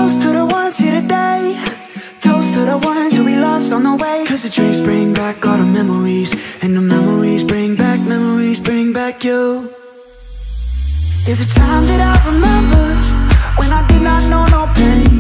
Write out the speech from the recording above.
Toast to the ones here today. Toast to the ones who we lost on the way. Cause the drinks bring back all the memories, and the memories bring back you. There's a time that I remember when I did not know no pain.